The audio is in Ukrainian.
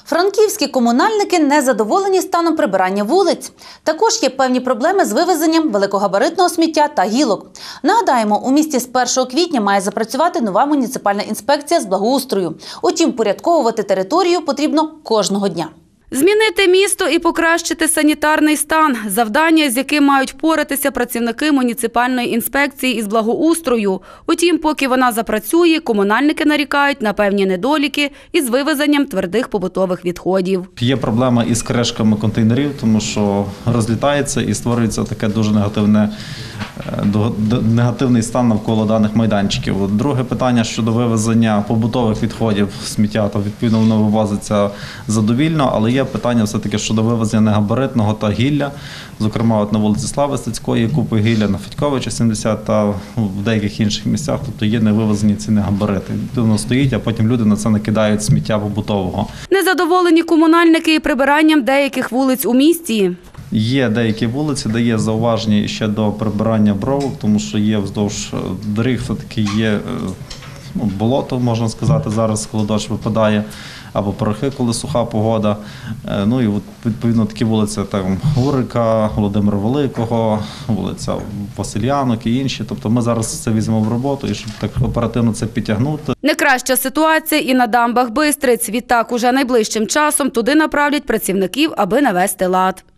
Франківські комунальники незадоволені станом прибирання вулиць. Також є певні проблеми з вивезенням великогабаритного сміття та гілок. Нагадаємо, у місті з 1 квітня має запрацювати нова муніципальна інспекція з благоустрою. Утім, порядковувати територію потрібно кожного дня. Змінити місто і покращити санітарний стан – завдання, з яким мають впоратися працівники муніципальної інспекції із благоустрою. Утім, поки вона запрацює, комунальники нарікають на певні недоліки із вивезенням твердих побутових відходів. Є проблема із кришками контейнерів, тому що розлітається і створюється таке дуже негативний стан навколо даних майданчиків. Друге питання щодо вивезення побутових відходів, сміття, то відповідно воно вивозиться задовільно, але є питання все-таки щодо вивезення негабаритного та гілля. Зокрема, от на вулиці Слави Стецької купи гілля, на Федьковича 70 та в деяких інших місцях, тобто є невивезені ці негабарити. Воно стоїть, а потім люди на це накидають сміття побутового. Незадоволені комунальники і прибиранням деяких вулиць у місті. Є деякі вулиці, де є зауваження ще до прибирання бровок, тому що є вздовж доріг, все-таки є болото, можна сказати, зараз, коли дощ випадає, або порохи, коли суха погода. Ну і відповідно такі вулиці, там Гурика, Володимира Великого, вулиця Васильянок і інші. Тобто ми зараз це візьмемо в роботу і щоб так оперативно це підтягнути. Не краща ситуація і на дамбах Бистриць. Відтак уже найближчим часом туди направлять працівників, аби навести лад.